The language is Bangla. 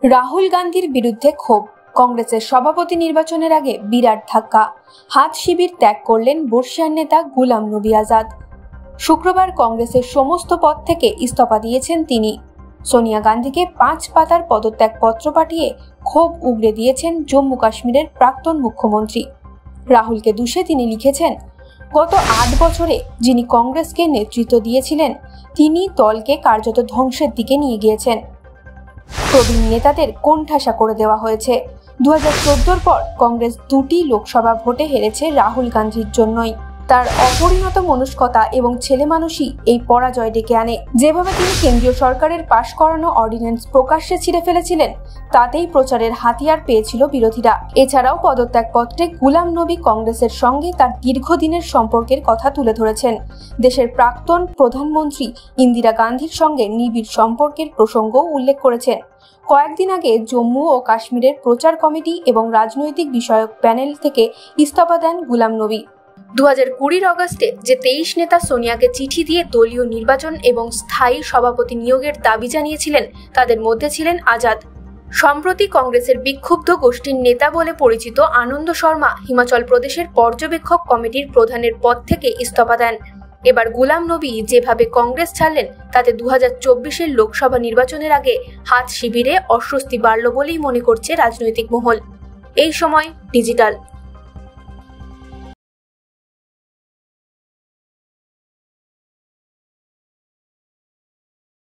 রাহুল গান্ধীর বিরুদ্ধে ক্ষোভ, কংগ্রেসের সভাপতি নির্বাচনের আগে বিরাট ধাক্কা। হাত শিবির ত্যাগ করলেন বর্ষিয়ান নেতা গুলাম নবী আজাদ। শুক্রবার কংগ্রেসের সমস্ত পদ থেকে ইস্তফা দিয়েছেন তিনি। সোনিয়া গান্ধীকে 5 পাতার পদত্যাগ পত্র পাঠিয়ে ক্ষোভ উগরে দিয়েছেন জম্মু কাশ্মীরের প্রাক্তন মুখ্যমন্ত্রী। রাহুলকে দুষে তিনি লিখেছেন, গত 8 বছরে যিনি কংগ্রেসকে নেতৃত্ব দিয়েছিলেন তিনি দলকে কার্যত ধ্বংসের দিকে নিয়ে গিয়েছেন। প্রবীণ নেতাদের কোণঠাসা করে দেওয়া হয়েছে। 2014 পর কংগ্রেস 2টি লোকসভা ভোটে হেরেছে রাহুল গান্ধীর জন্যই। তার অপরিণত মনস্কতা এবং ছেলেমানুষই এই পরাজয় ডেকে আনে। যেভাবে তিনি কেন্দ্রীয় সরকারের পাশ করানো অর্ডিন্যান্স প্রকাশ্যে ছিঁড়ে ফেলেছিলেন, তাতেই প্রচারের হাতিয়ার পেয়েছিল বিরোধীরা। এছাড়াও পদত্যাগপত্রে গুলাম নবী কংগ্রেসের সঙ্গে তার দীর্ঘদিনের সম্পর্কের কথা তুলে ধরেছেন। দেশের প্রাক্তন প্রধানমন্ত্রী ইন্দিরা গান্ধীর সঙ্গে নিবিড় সম্পর্কের প্রসঙ্গও উল্লেখ করেছেন। কয়েকদিন আগে জম্মু ও কাশ্মীরের প্রচার কমিটি এবং রাজনৈতিক বিষয়ক প্যানেল থেকে ইস্তফা দেন গুলাম নবী। 2020 অগস্টে যে 23 নেতা সোনিয়াকে চিঠি দিয়ে দলীয় নির্বাচন এবং স্থায়ী সভাপতি নিয়োগের দাবি জানিয়েছিলেন, তাদের মধ্যে ছিলেন আজাদ। সম্প্রতি কংগ্রেসের বিক্ষুব্ধ গোষ্ঠীর নেতা বলে পরিচিত আনন্দ শর্মা হিমাচল প্রদেশের পর্যবেক্ষক কমিটির প্রধানের পদ থেকে ইস্তফা দেন। এবার গুলাম নবী যেভাবে কংগ্রেস ছাড়লেন, তাতে 2024-এর লোকসভা নির্বাচনের আগে হাত শিবিরে অস্বস্তি বাড়ল বলেই মনে করছে রাজনৈতিক মহল। এই সময় ডিজিটাল।